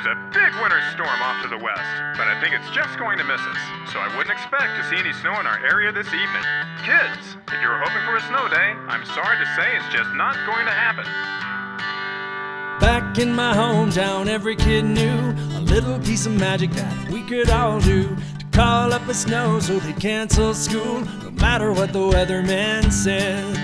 a big winter storm off to the west, but I think it's just going to miss us, so I wouldn't expect to see any snow in our area this evening. Kids, if you were hoping for a snow day, I'm sorry to say it's just not going to happen. Back in my hometown, every kid knew a little piece of magic that we could all do to call up the snow so they'd cancel school, no matter what the weatherman said.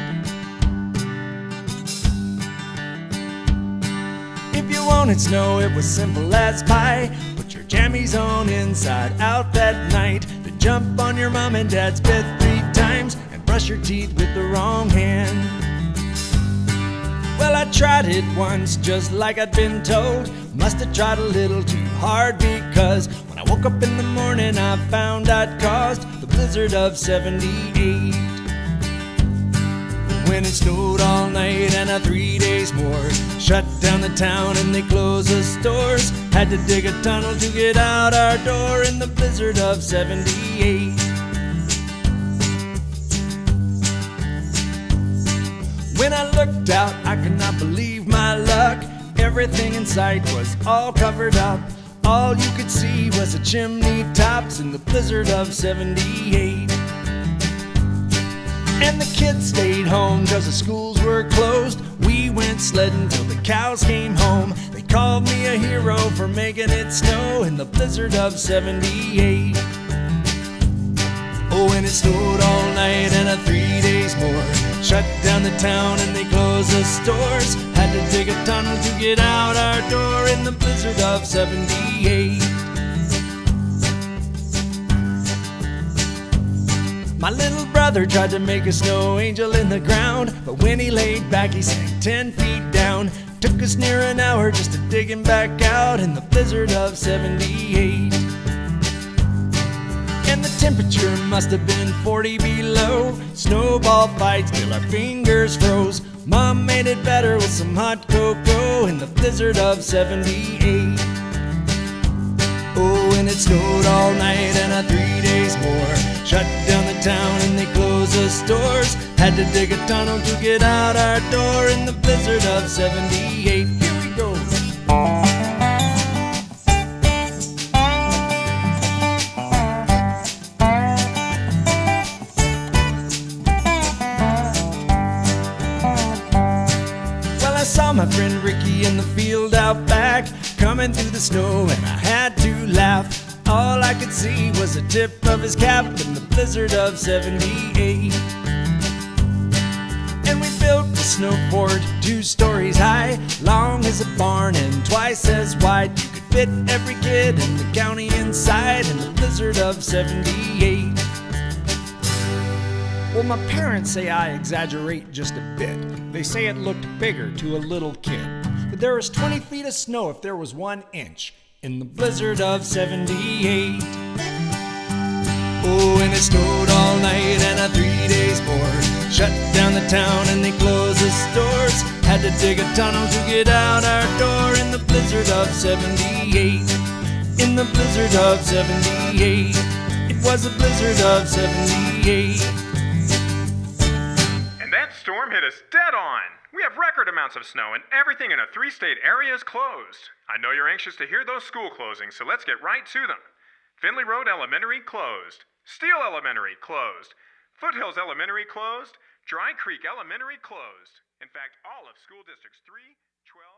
If you wanted snow, it was simple as pie. Put your jammies on inside out that night, then jump on your mom and dad's bed 3 times and brush your teeth with the wrong hand. Well, I tried it once, just like I'd been told. Must have tried a little too hard, because when I woke up in the morning I found I'd caused the blizzard of '78. When it snowed all night and 3 days more, shut down the town and they closed the stores. Had to dig a tunnel to get out our door in the blizzard of '78. When I looked out, I could not believe my luck. Everything in sight was all covered up. All you could see was the chimney tops in the blizzard of '78. And the kids stayed home 'cause the schools were closed. We went sledding till the cows came home. They called me a hero for making it snow in the blizzard of '78. Oh, and it snowed all night and 3 days more. Shut down the town and they closed the stores. Had to dig a tunnel to get out our door in the blizzard of '78. My little brother tried to make a snow angel in the ground, but when he laid back he sank 10 feet down. Took us near an hour just to dig him back out in the blizzard of '78. And the temperature must have been 40 below. Snowball fights till our fingers froze. Mom made it better with some hot cocoa in the blizzard of '78. Oh, and it snowed all night and 3 days more. Shut down the town and they closed the stores. Had to dig a tunnel to get out our door in the blizzard of '78. Here we go. Well, I saw my friend Ricky in the field out back, coming through the snow, and I had to laugh. All I could see was the tip of his cap in the blizzard of '78. And we built a snow fort 2 stories high, long as a barn and twice as wide. You could fit every kid in the county inside in the blizzard of '78. Well, my parents say I exaggerate just a bit. They say it looked bigger to a little kid, but there was 20 feet of snow if there was 1 inch in the blizzard of '78. Oh, and it snowed all night and 3 days more. Shut down the town and they closed the stores. Had to dig a tunnel to get out our door in the blizzard of '78. In the blizzard of '78. It was a blizzard of '78. And that storm hit us dead on. We have record amounts of snow and everything in a 3-state area is closed. I know you're anxious to hear those school closings, so let's get right to them. Finley Road Elementary closed. Steele Elementary closed. Foothills Elementary closed. Dry Creek Elementary closed. In fact, all of school districts 3, 12,